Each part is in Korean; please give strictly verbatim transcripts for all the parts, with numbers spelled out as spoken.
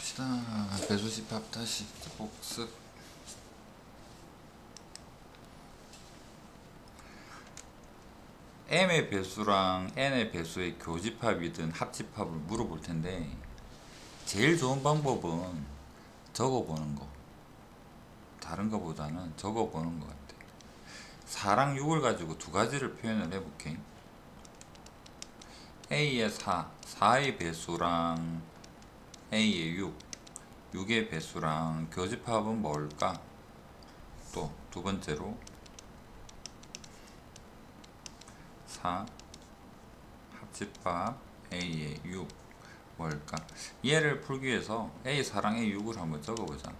봅시다. 배수집합 다시 복습. m의 배수랑 n의 배수의 교집합이든 합집합을 물어볼 텐데, 제일 좋은 방법은 적어보는 거. 다른 거보다는 적어보는 것 같아. 사랑 육을 가지고 두 가지를 표현을 해볼게. a의 사, 사의 배수랑 a의 육, 육의 배수랑 교집합은 뭘까? 또 두 번째로 사 합집합 a의 육 뭘까? 얘를 풀기 위해서 a 사랑 a 육을 한번 적어보자.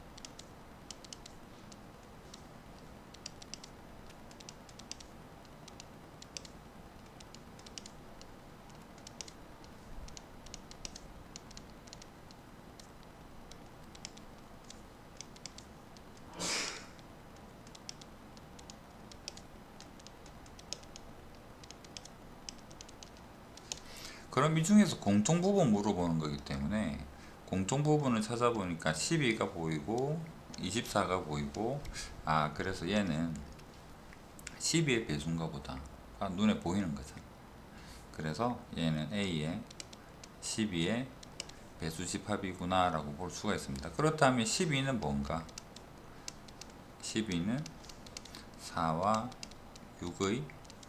그럼 이 중에서 공통 부분 물어보는 거기 때문에 공통 부분을 찾아보니까 십이가 보이고 이십사가 보이고, 아 그래서 얘는 십이의 배수인가 보다. 아, 눈에 보이는 거잖아. 그래서 얘는 a의 십이의 배수집합이구나 라고 볼 수가 있습니다. 그렇다면 십이는 뭔가? 십이는 사와 육의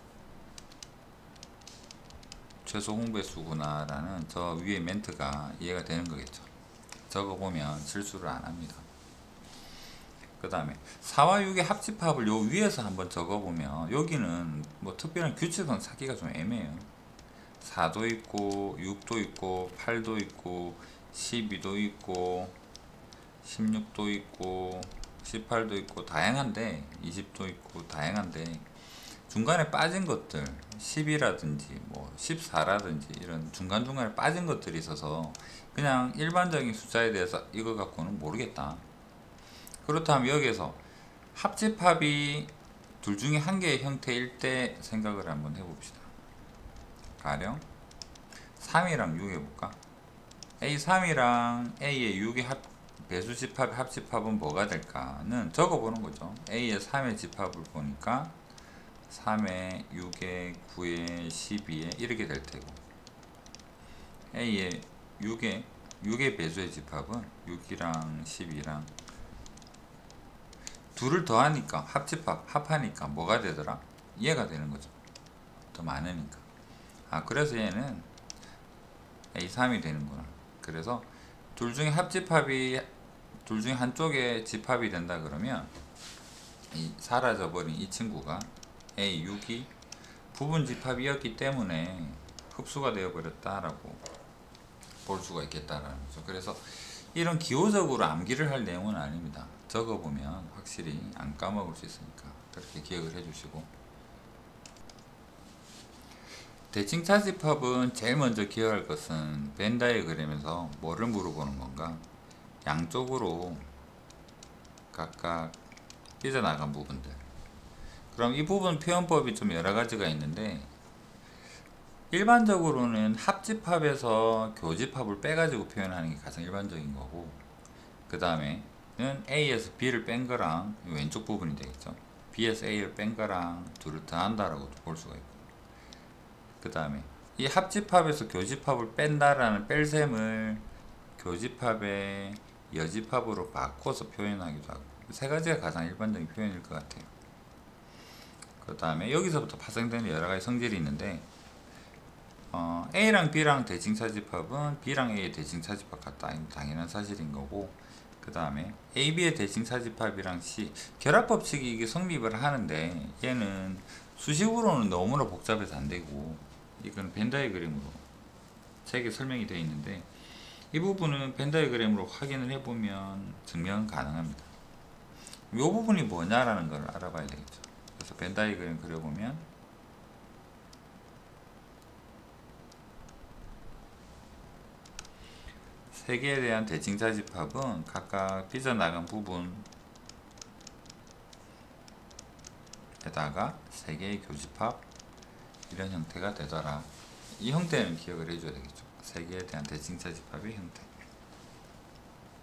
최소 홍배수구나 라는 저 위에 멘트가 이해가 되는 거겠죠. 적어보면 실수를 안 합니다. 그 다음에 사와 육의 합집합을 요 위에서 한번 적어보면, 여기는 뭐 특별한 규칙은 찾기가 좀 애매해요. 사도 있고 육도 있고 팔도 있고 십이도 있고 십육도 있고 십팔도 있고 다양한데, 이십도 있고 다양한데, 중간에 빠진 것들 십이라든지 뭐 십사라든지 이런 중간중간에 빠진 것들이 있어서 그냥 일반적인 숫자에 대해서 이거 갖고는 모르겠다. 그렇다면 여기에서 합집합이 둘 중에 한 개의 형태일 때 생각을 한번 해봅시다. 가령 삼이랑 육 해볼까? 에이 삼이랑 A의 육의 합, 배수집합, 합집합은 뭐가 될까는 적어보는 거죠. A의 삼의 집합을 보니까 삼에 육에 구에 십이에 이렇게 될 테고, A의 육에 육의 배수의 집합은 육이랑 십이랑 둘을 더하니까 합집합, 합하니까 뭐가 되더라? 얘가 되는 거죠. 더 많으니까. 아 그래서 얘는 에이 삼이 되는구나. 그래서 둘 중에 합집합이 둘 중에 한쪽에 집합이 된다 그러면 이 사라져버린 이 친구가 에이 육이 부분 집합이었기 때문에 흡수가 되어버렸다라고 볼 수가 있겠다라는 거죠. 그래서 이런 기호적으로 암기를 할 내용은 아닙니다. 적어보면 확실히 안 까먹을 수 있으니까 그렇게 기억을 해주시고, 대칭차집합은 제일 먼저 기억할 것은 벤 다이어그램에서 뭐를 물어보는 건가? 양쪽으로 각각 삐져나간 부분들. 그럼 이 부분 표현법이 좀 여러 가지가 있는데, 일반적으로는 합집합에서 교집합을 빼가지고 표현하는 게 가장 일반적인 거고, 그 다음에는 A에서 B를 뺀 거랑 왼쪽 부분이 되겠죠. B에서 A를 뺀 거랑 둘을 더한다라고 볼 수가 있고, 그 다음에 이 합집합에서 교집합을 뺀다라는 뺄셈을 교집합의 여집합으로 바꿔서 표현하기도 하고, 세 가지가 가장 일반적인 표현일 것 같아요. 그 다음에 여기서부터 파생되는 여러 가지 성질이 있는데, 어, A랑 B랑 대칭차집합은 B랑 A의 대칭차집합 같다. 당연한 사실인 거고, 그 다음에 A, B의 대칭차집합이랑 C 결합법칙이 이게 성립을 하는데, 얘는 수식으로는 너무나 복잡해서 안 되고, 이건 벤 다이어그램으로 책에 설명이 되어 있는데, 이 부분은 벤 다이어그램으로 확인을 해보면 증명은 가능합니다. 이 부분이 뭐냐라는 걸 알아봐야 되겠죠. 그래서 벤 다이어그램 그려보면 세 개에 대한 대칭차집합은 각각 삐져나간 부분에다가 세 개의 교집합, 이런 형태가 되더라. 이 형태는 기억을 해줘야 되겠죠. 세 개에 대한 대칭차집합의 형태.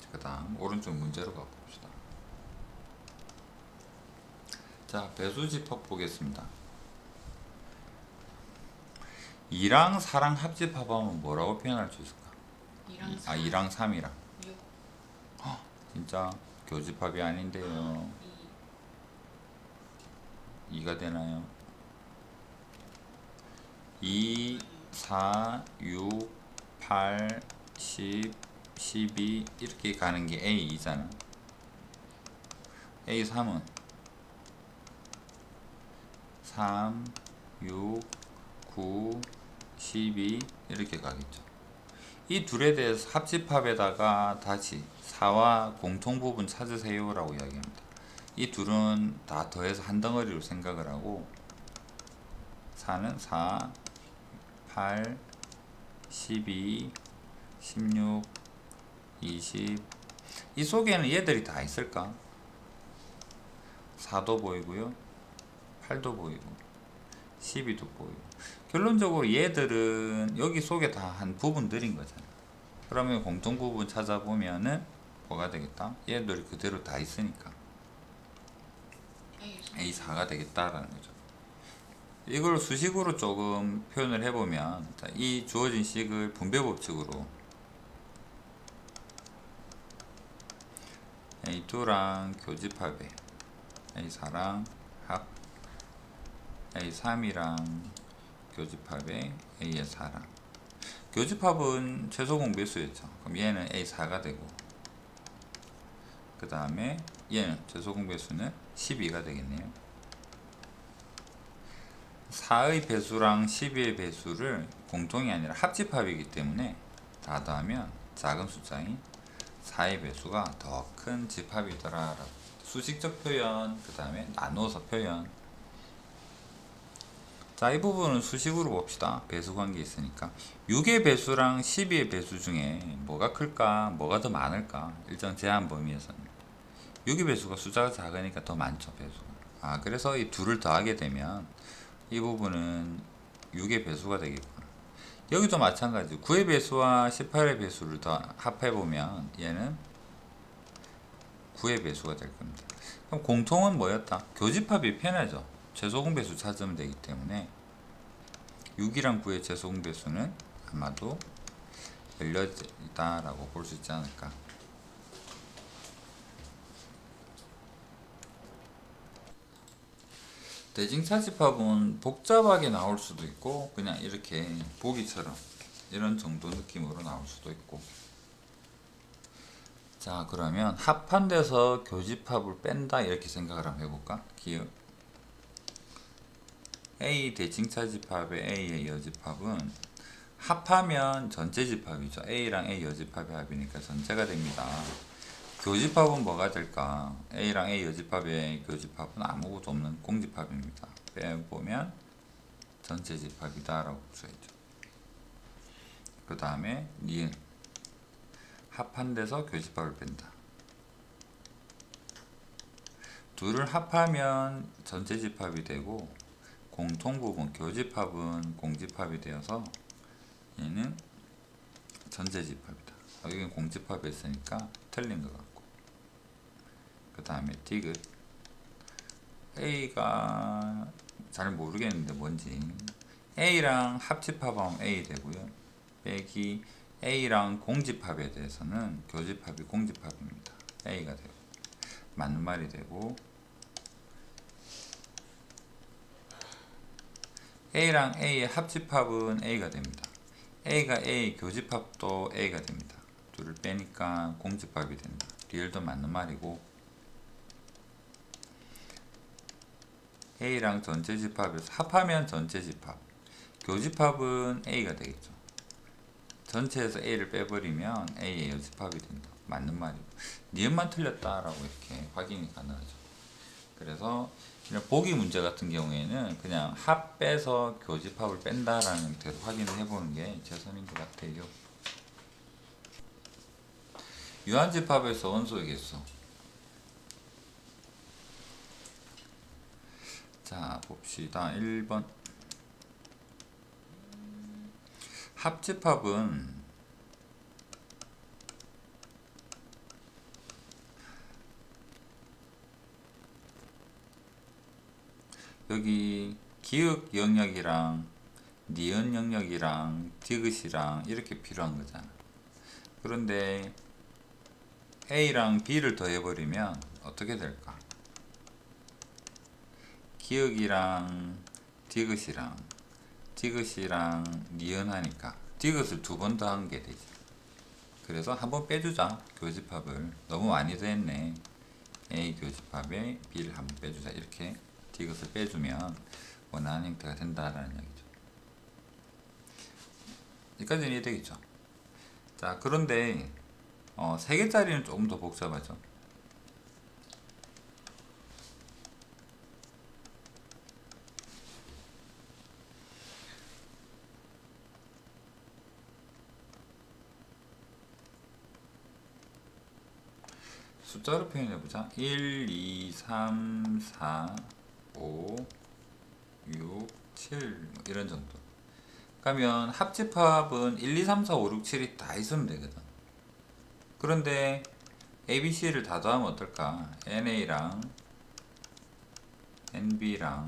그 다음 오른쪽 문제로 가봅시다. 자, 배수집합 보겠습니다. 이랑 사랑 합집합하면 뭐라고 표현할 수 있을까? 이랑 아, 이랑 삼이랑 육, 진짜 교집합이 아닌데요. 이, 이가 되나요? 이, 사, 육, 팔, 십, 십이 이렇게 가는 게 에이 이잖아. 에이 삼은 삼, 육, 구, 십이 이렇게 가겠죠. 이 둘에 대해서 합집합에다가 다시 사와 공통부분 찾으세요 라고 이야기합니다. 이 둘은 다 더해서 한 덩어리로 생각을 하고 사는 사, 팔, 십이, 십육, 이십 이 속에는 얘들이 다 있을까? 사도 보이고요, 팔도 보이고 십이도 보이고 결론적으로 얘들은 여기 속에 다 한 부분들인 거잖아요. 그러면 공통 부분 찾아보면은 뭐가 되겠다? 얘들이 그대로 다 있으니까 에이 사가 되겠다라는 거죠. 이걸 수식으로 조금 표현을 해보면 자, 이 주어진 식을 분배 법칙으로 에이 이랑 교집합에 에이 사랑 합 에이 삼이랑 교집합에 에이의 사랑 교집합은 최소 공배수였죠. 그럼 얘는 에이 사가 되고 그 다음에 얘는 최소 공배수는 십이가 되겠네요. 사의 배수랑 십이의 배수를 공통이 아니라 합집합이기 때문에 다 더하면 작은 숫자인 사의 배수가 더 큰 집합이더라. 수식적 표현, 그 다음에 나누어서 표현. 자, 이 부분은 수식으로 봅시다. 배수 관계 있으니까 육의 배수랑 십이의 배수 중에 뭐가 클까? 뭐가 더 많을까? 일정 제한 범위에서는 육의 배수가 숫자가 작으니까 더 많죠, 배수가. 아, 그래서 이 둘을 더하게 되면 이 부분은 육의 배수가 되겠구나. 여기도 마찬가지 구의 배수와 십팔의 배수를 더 합해보면 얘는 구의 배수가 될 겁니다. 그럼 공통은 뭐였다? 교집합이 편하죠. 최소공배수 찾으면 되기 때문에 육이랑 구의 최소공배수는 아마도 열려있다 라고 볼 수 있지 않을까. 대칭차집합은 복잡하게 나올 수도 있고 그냥 이렇게 보기처럼 이런 정도 느낌으로 나올 수도 있고. 자, 그러면 합한돼서 교집합을 뺀다 이렇게 생각을 한번 해볼까? 기억 A 대칭차집합의 A의 여집합은 합하면 전체 집합이죠. A랑 A 여집합의 합이니까 전체가 됩니다. 교집합은 뭐가 될까? A랑 A 여집합의 교집합은 아무것도 없는 공집합입니다. 빼보면 전체 집합이다 라고 볼 수 있죠. 그 다음에 니은 합한 데서 교집합을 뺀다. 둘을 합하면 전체 집합이 되고 공통부분 교집합은 공집합이 되어서 얘는 전체 집합이다. 여기는 공집합이 있으니까 틀린 것 같고. 그 다음에 디귿 A가 잘 모르겠는데 뭔지 A랑 합집합하면 A 되고요. 빼기 A랑 공집합에 대해서는 교집합이 공집합입니다. A가 되고 맞는 말이 되고 A랑 A의 합집합은 A가 됩니다. A가 A 교집합도 A가 됩니다. 둘을 빼니까 공집합이 된다. 리얼도 맞는 말이고 A랑 전체 집합에서 합하면 전체 집합 교집합은 A가 되겠죠. 전체에서 A를 빼버리면 A의 여집합이 된다. 맞는 말이고 니은만 틀렸다라고 이렇게 확인이 가능하죠. 그래서 이런 보기 문제 같은 경우에는 그냥 합 빼서 교집합을 뺀다라는 형태로 확인을 해보는 게 최선인 것 같아요. 유한집합에서 원소의 개수. 자, 봅시다. 일 번 합집합은 여기 기역 영역이랑 니은 영역이랑 디귿이랑 이렇게 필요한 거잖아. 그런데 A랑 B를 더해버리면 어떻게 될까? 기역이랑 디귿이랑 디귿이랑 니은 하니까 디귿을 두 번 더한 게 되지. 그래서 한번 빼주자. 교집합을 너무 많이 더했네. A 교집합에 B를 한번 빼주자. 이렇게 디귿을 빼주면 원하는 형태가 된다라는 얘기죠. 여기까지는 이해되겠죠? 자, 그런데 어, 세 개짜리는 조금 더 복잡하죠. 숫자로 표현해보자. 일, 이, 삼, 사, 오, 육, 칠 이런 정도. 그러면 합집합은 일, 이, 삼, 사, 오, 육, 칠이 다 있으면 되거든. 그런데 A, B, C를 다 더하면 어떨까? 엔에이랑 엔비랑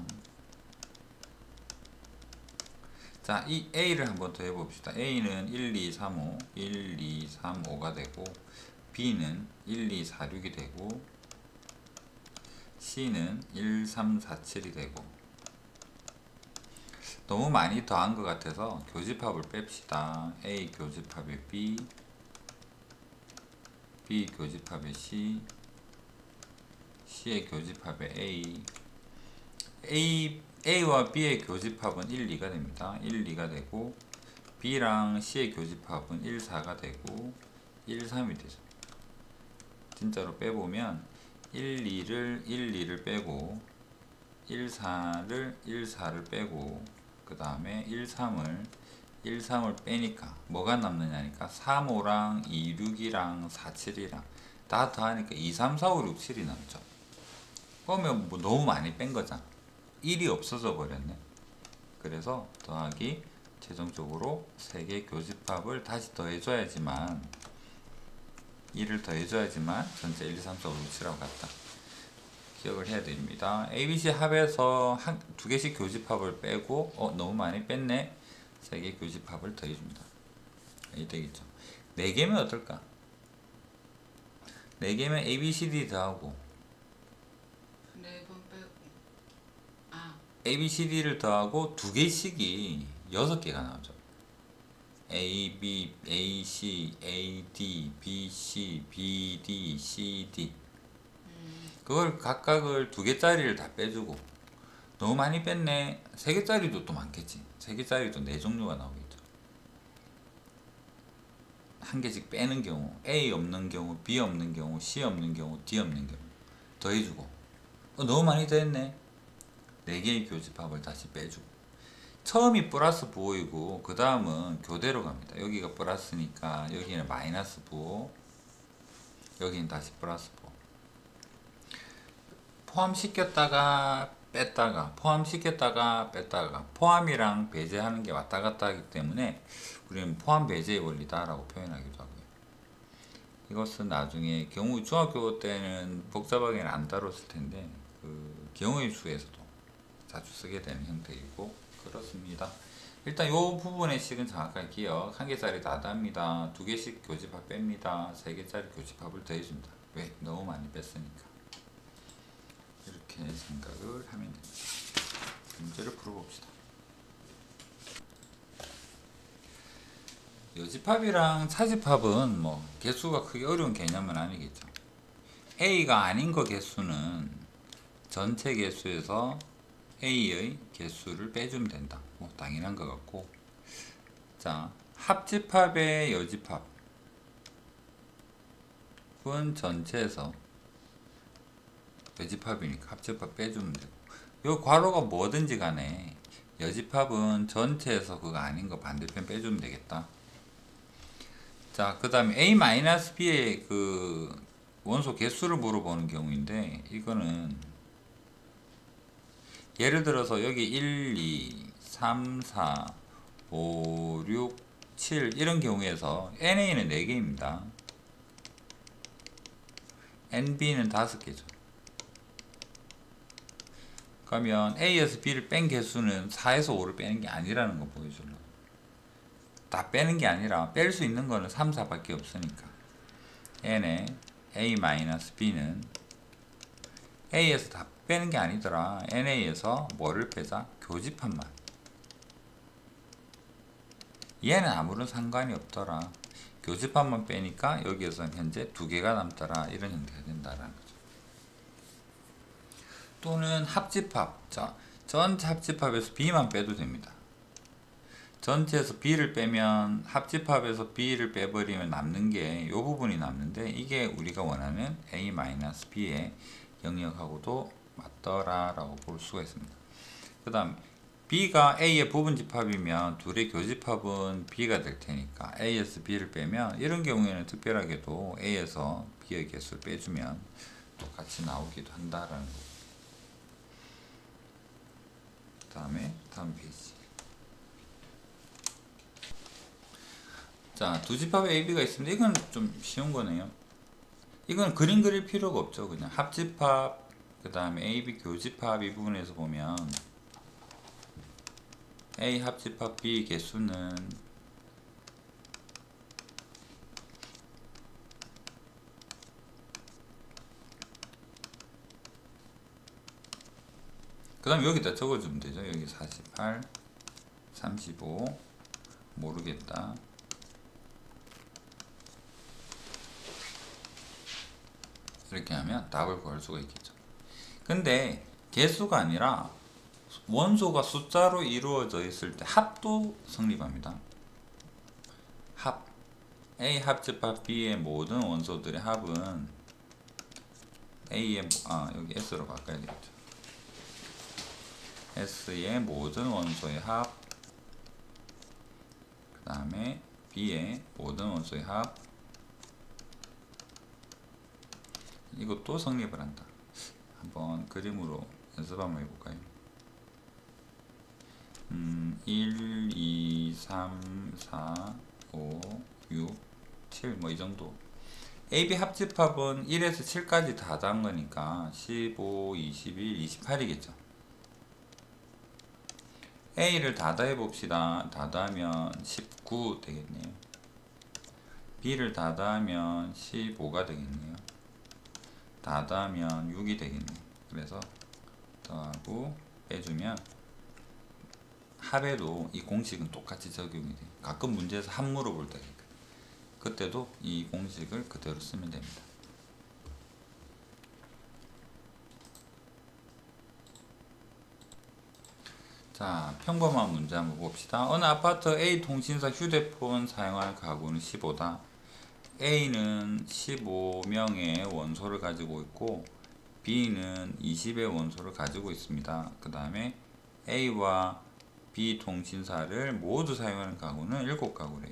자, 이 A를 한번 더 해봅시다. A는 일, 이, 삼, 오 일, 이, 삼, 오가 되고 B는 일, 이, 사, 육이 되고 C는 일, 삼, 사, 칠이 되고 너무 많이 더한 것 같아서 교집합을 뺍시다. A 교집합의 B B 교집합의 C C의 교집합의 A A A와 B의 교집합은 일, 이가 됩니다. 일, 이가 되고 B랑 C의 교집합은 일, 사가 되고 일, 삼이 되죠. 진짜로 빼보면 일, 이를 일, 이를 빼고 일, 사를 일, 사를 빼고 그 다음에 일, 삼을 일, 삼을 빼니까 뭐가 남느냐니까 삼, 오랑 이, 육이랑 사, 칠이랑 다 더하니까 이, 삼, 사, 오, 육, 칠이 남죠. 그러면 뭐 너무 많이 뺀 거잖아. 일이 없어져 버렸네. 그래서 더하기 최종적으로 세 개 교집합을 다시 더해줘야지만 일을 더해줘야지만 전체 일, 이, 삼, 사, 오, 육, 칠하고 같다. 기억을 해야 됩니다. A, B, C 합에서 한, 두 개씩 교집합을 빼고 어 너무 많이 뺐네. 세 개 교집합을 더해줍니다. 이 되겠죠. 네 개면 어떨까? 네 개면 A, B, C, D 더하고 네 번 빼고 아 A, B, C, D를 더하고 두 개씩이 여섯 개가 나오죠. A, B, A, C, A, D, B, C, B, D, C, D 그걸 각각을 두 개짜리를 다 빼주고 너무 많이 뺐네. 세 개짜리도 또 많겠지. 세 개짜리도 네 종류가 나오겠죠. 한 개씩 빼는 경우 A 없는 경우, B 없는 경우, C 없는 경우, D 없는 경우 더해주고 어, 너무 많이 더했네. 네 개의 교집합을 다시 빼주고 처음이 플러스 부호이고 그 다음은 교대로 갑니다. 여기가 플러스니까 여기는 마이너스 부호, 여기는 다시 플러스 부호. 포함시켰다가 뺐다가 포함시켰다가 뺐다가 포함이랑 배제하는 게 왔다 갔다 하기 때문에 우리는 포함 배제의 원리다 라고 표현하기도 하고요. 이것은 나중에 경우 중학교 때는 복잡하게는 안 다뤘을 텐데 그 경우의 수에서도 자주 쓰게 되는 형태이고 그렇습니다. 일단 이 부분의 식은 정확하게 기억. 한 개짜리 다 답니다. 두 개씩 교집합 뺍니다. 세 개짜리 교집합을 더해줍니다. 왜? 너무 많이 뺐으니까. 이렇게 생각을 하면 됩니다. 문제를 풀어봅시다. 여집합이랑 차집합은 뭐 개수가 크게 어려운 개념은 아니겠죠. A가 아닌 거 개수는 전체 개수에서 A의 개수를 빼주면 된다. 뭐 당연한 것 같고, 자 합집합의 여집합은 전체에서 여집합이니까 합집합 빼주면 되고, 요 괄호가 뭐든지 간에 여집합은 전체에서 그거 아닌 거 반대편 빼주면 되겠다. 자, 그 다음에 A-B의 그 원소 개수를 물어보는 경우인데, 이거는 예를 들어서 여기 일, 이, 삼, 사, 오, 육, 칠 이런 경우에서 엔에이는 네 개입니다. 엔비는 다섯 개죠. 그러면 A에서 B를 뺀 개수는 사에서 오를 빼는 게 아니라는 거 보여주려고. 다 빼는 게 아니라 뺄 수 있는 거는 삼, 사밖에 없으니까 n의 A-B는 A에서 다 빼는 게 아니더라. 엔에이에서 뭐를 빼자? 교집합만. 얘는 아무런 상관이 없더라. 교집합만 빼니까 여기에서는 현재 두 개가 남더라. 이런 형태가 된다라는 거죠. 또는 합집합. 자, 전체 합집합에서 B만 빼도 됩니다. 전체에서 B를 빼면 합집합에서 B를 빼버리면 남는 게 이 부분이 남는데 이게 우리가 원하는 A-B의 영역하고도 맞더라 라고 볼 수가 있습니다. 그 다음 B가 A의 부분집합이면 둘의 교집합은 B가 될 테니까 A에서 B를 빼면 이런 경우에는 특별하게도 A에서 B의 개수를 빼주면 똑같이 나오기도 한다라는 거. 그 다음에 다음 페이지. 자, 두 집합 A, B가 있습니다. 이건 좀 쉬운 거네요. 이건 그림 그릴 필요가 없죠. 그냥 합집합, 그 다음에 A, B 교집합 이 부분에서 보면 A 합집합 B 개수는 그 다음 여기다 적어주면 되죠. 여기 사십팔, 삼십오 모르겠다. 이렇게 하면 답을 구할 수가 있겠죠. 근데 개수가 아니라 원소가 숫자로 이루어져 있을 때 합도 성립합니다. 합 A 합집합 B의 모든 원소들의 합은 A의 아 여기 S로 바꿔야 되겠죠. S의 모든 원소의 합, 그 다음에 B의 모든 원소의 합, 이것도 성립을 한다. 한번 그림으로 연습 한번 해볼까요? 음, 일, 이, 삼, 사, 오, 육, 칠 뭐 이 정도. A, B 합집합은 일에서 칠까지 다 더한 거니까 십오, 이십일, 이십팔이겠죠. A를 다 더해 봅시다. 다 더하면 십구 되겠네요. B를 다 더하면 십오가 되겠네요. 다 더하면 육이 되겠네요. 그래서 더하고 빼주면 합에도 이 공식은 똑같이 적용이 돼요. 가끔 문제에서 합 물어볼 때 그때도 이 공식을 그대로 쓰면 됩니다. 자, 평범한 문제 한번 봅시다. 어느 아파트 A 통신사 휴대폰 사용할 가구는 십오다. A는 십오 명의 원소를 가지고 있고 B는 이십의 원소를 가지고 있습니다. 그 다음에 A와 B 통신사를 모두 사용하는 가구는 일곱 가구래요.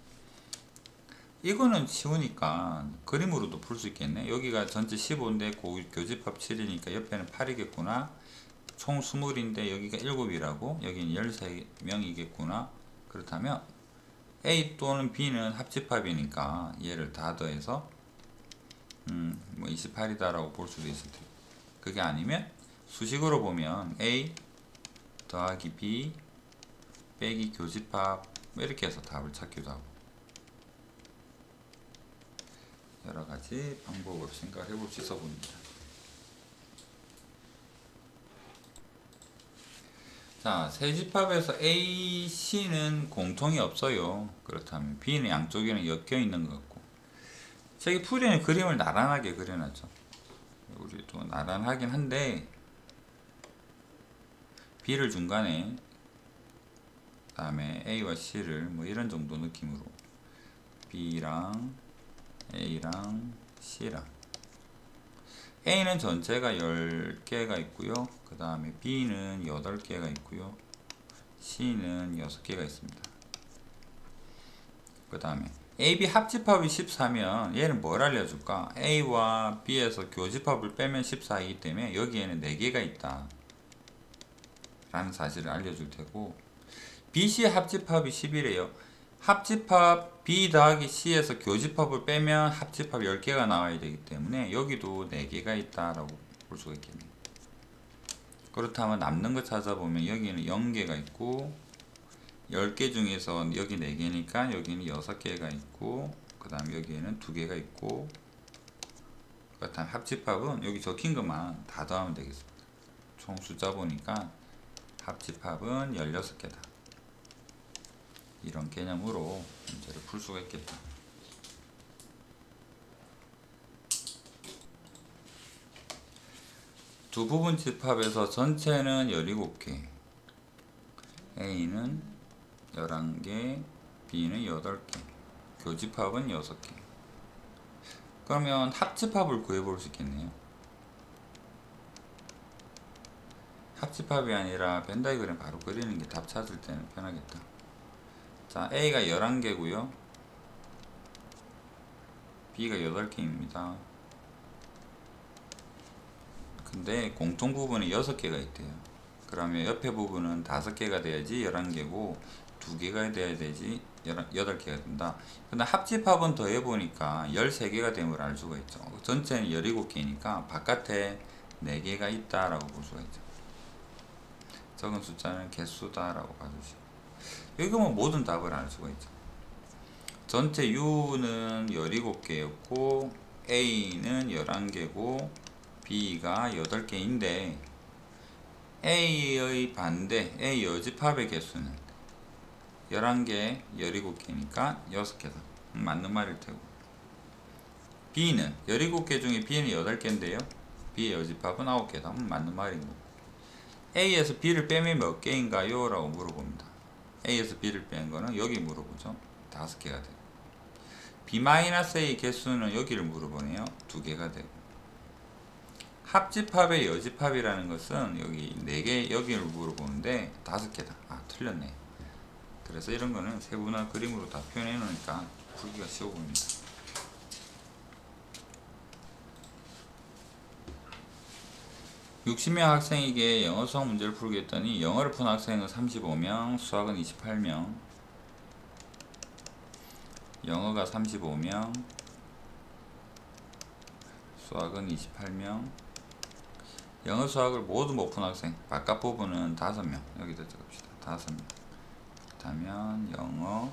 이거는 쉬우니까 그림으로도 풀 수 있겠네. 여기가 전체 십오인데 교집합 칠이니까 옆에는 팔이겠구나. 총 이십인데 여기가 일곱이라고, 여기는 십삼 명이겠구나. 그렇다면 A 또는 B는 합집합이니까 얘를 다 더해서 음, 뭐 이십팔이다 라고 볼 수도 있을 테고, 그게 아니면 수식으로 보면 A 더하기 B 빼기 교집합 이렇게 해서 답을 찾기도 하고, 여러가지 방법으로 생각을 해볼 수 있어 봅니다. 자, 세 집합에서 A, C는 공통이 없어요. 그렇다면 B는 양쪽에는 엮여 있는 것 같고, 저기 풀이는 그림을 나란하게 그려놨죠. 우리도 나란하긴 한데 B를 중간에, 그 다음에 A와 C를 뭐 이런 정도 느낌으로 B랑 A랑 C랑, A는 전체가 열 개가 있고요. 그 다음에 B는 여덟 개가 있고요. C는 여섯 개가 있습니다. 그 다음에 A, B 합집합이 십사면 얘는 뭘 알려줄까? A와 B에서 교집합을 빼면 십사이기 때문에 여기에는 네 개가 있다 라는 사실을 알려줄 테고, B, C 합집합이 십이래요. 합집합 B 더하기 C에서 교집합을 빼면 합집합 열 개가 나와야 되기 때문에 여기도 네 개가 있다라고 볼 수가 있겠네요. 그렇다면 남는 거 찾아보면 여기는 영 개가 있고 열 개 중에서 여기 네 개니까 여기는 여섯 개가 있고 그 다음에 여기에는 두 개가 있고 그렇다면 합집합은 여기 적힌 것만 다 더하면 되겠습니다. 총 숫자 보니까 합집합은 열여섯 개다. 이런 개념으로 문제를 풀 수가 있겠다. 두 부분 집합에서 전체는 열일곱 개, A는 열한 개, B는 여덟 개, 교집합은 여섯 개. 그러면 합집합을 구해볼 수 있겠네요. 합집합이 아니라 벤 다이그램 바로 그리는 게 답 찾을 때는 편하겠다. 자, A가 열한 개고요. B가 여덟 개입니다. 근데 공통 부분이 여섯 개가 있대요. 그러면 옆에 부분은 다섯 개가 돼야지 열한 개고 두 개가 돼야 되지 여덟 개가 된다. 근데 합집합은 더해보니까 열세 개가 된 걸 알 수가 있죠. 전체는 열일곱 개니까 바깥에 네 개가 있다라고 볼 수가 있죠. 적은 숫자는 개수다라고 봐주시고 여기 보면 모든 답을 알 수가 있죠. 전체 U는 열일곱 개였고 A는 열한 개고 B가 여덟 개인데 A의 반대, A 여집합의 개수는 열한 개, 열일곱 개니까 여섯 개다. 음, 맞는 말일 테고. B는 열일곱 개 중에 B는 여덟 개인데요. B의 여집합은 아홉 개다. 음, 맞는 말인 거고. A에서 B를 빼면 몇 개인가요? 라고 물어봅니다. A에서 B를 뺀 거는 여기 물어보죠. 다섯 개가 되고. B-A 개수는 여기를 물어보네요. 두 개가 되고. 합집합의 여집합이라는 것은 여기 네 개 여기를 물어보는데 다섯 개다. 아, 틀렸네. 그래서 이런 거는 세분화 그림으로 다 표현해 놓으니까 풀기가 쉬워 보입니다. 육십 명 학생에게 영어 수학 문제를 풀게 했더니 영어를 푼 학생은 삼십오 명, 수학은 이십팔 명. 영어가 삼십오 명, 수학은 이십팔 명. 영어 수학을 모두 못 푼 학생 바깥 부분은 다섯 명. 여기다 적읍시다. 다섯 명. 그렇다면 영어,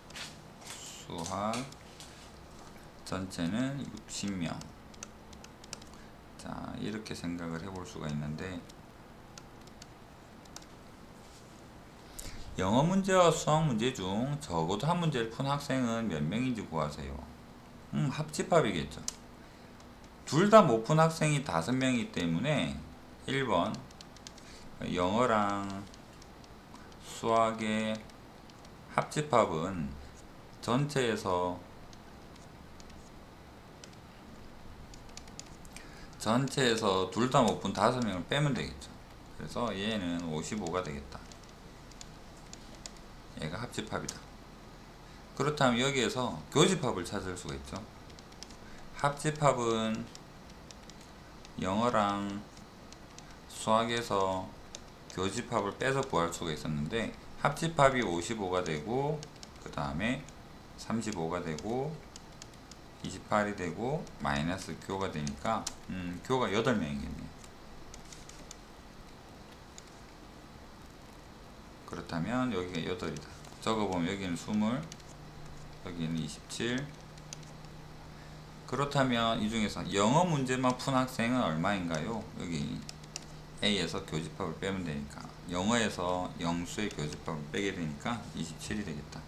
수학 전체는 육십 명. 자, 이렇게 생각을 해볼 수가 있는데 영어 문제와 수학 문제 중 적어도 한 문제를 푼 학생은 몇 명인지 구하세요. 음, 합집합이겠죠. 둘 다 못 푼 학생이 다섯 명이기 때문에 일 번 영어랑 수학의 합집합은 전체에서 전체에서 둘 다 못 푼 다섯 명을 빼면 되겠죠. 그래서 얘는 오십오가 되겠다. 얘가 합집합이다. 그렇다면 여기에서 교집합을 찾을 수가 있죠. 합집합은 영어랑 수학에서 교집합을 빼서 구할 수가 있었는데 합집합이 오십오가 되고 그 다음에 삼십오가 되고 이십팔이 되고 마이너스 교가 되니까 음, 교가 여덟 명이겠네요. 그렇다면 여기가 여덟이다. 적어보면 여기는 이십, 여기는 이십칠. 그렇다면 이 중에서 영어 문제만 푼 학생은 얼마인가요? 여기 A에서 교집합을 빼면 되니까 영어에서 영수의 교집합을 빼게 되니까 이십칠이 되겠다.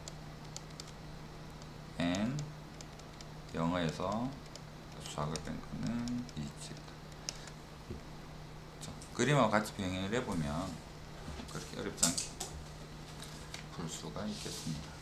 N 영어에서 수학을 뺀 거는 이십칠이다. 그림하고 같이 병행을 해보면 그렇게 어렵지 않게 풀 수가 있겠습니다.